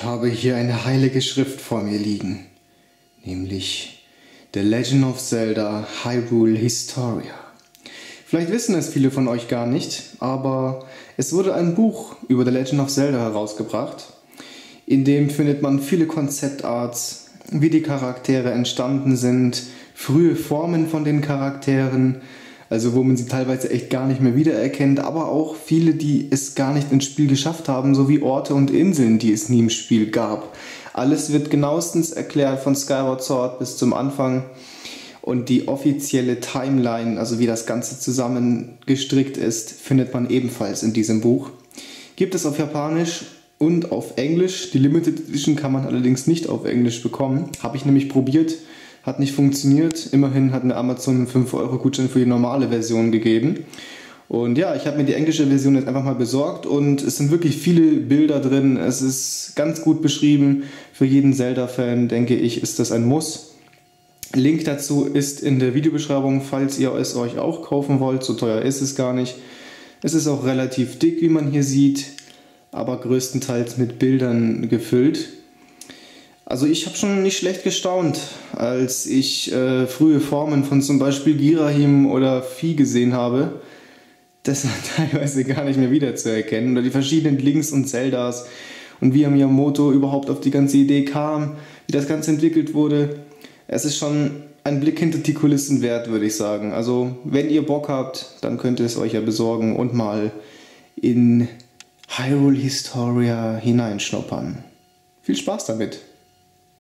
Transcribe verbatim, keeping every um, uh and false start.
Ich habe hier eine heilige Schrift vor mir liegen, nämlich The Legend of Zelda Hyrule Historia. Vielleicht wissen es viele von euch gar nicht, aber es wurde ein Buch über The Legend of Zelda herausgebracht. In dem findet man viele Konzeptarts, wie die Charaktere entstanden sind, frühe Formen von den Charakteren, also wo man sie teilweise echt gar nicht mehr wiedererkennt, aber auch viele, die es gar nicht ins Spiel geschafft haben, sowie Orte und Inseln, die es nie im Spiel gab. Alles wird genauestens erklärt von Skyward Sword bis zum Anfang. Und die offizielle Timeline, also wie das Ganze zusammengestrickt ist, findet man ebenfalls in diesem Buch. Gibt es auf Japanisch und auf Englisch. Die Limited Edition kann man allerdings nicht auf Englisch bekommen. Habe ich nämlich probiert, hat nicht funktioniert. Immerhin hat mir Amazon einen fünf Euro Gutschein für die normale Version gegeben. Und ja, ich habe mir die englische Version jetzt einfach mal besorgt und es sind wirklich viele Bilder drin. Es ist ganz gut beschrieben. Für jeden Zelda-Fan, denke ich, ist das ein Muss. Link dazu ist in der Videobeschreibung, falls ihr es euch auch kaufen wollt. So teuer ist es gar nicht. Es ist auch relativ dick, wie man hier sieht, aber größtenteils mit Bildern gefüllt. Also ich habe schon nicht schlecht gestaunt, als ich äh, frühe Formen von zum Beispiel Girahim oder Vieh gesehen habe. Das war teilweise gar nicht mehr wiederzuerkennen. Oder die verschiedenen Links und Zeldas und wie Miyamoto überhaupt auf die ganze Idee kam, wie das Ganze entwickelt wurde. Es ist schon ein Blick hinter die Kulissen wert, würde ich sagen. Also wenn ihr Bock habt, dann könnt ihr es euch ja besorgen und mal in Hyrule Historia hineinschnuppern. Viel Spaß damit!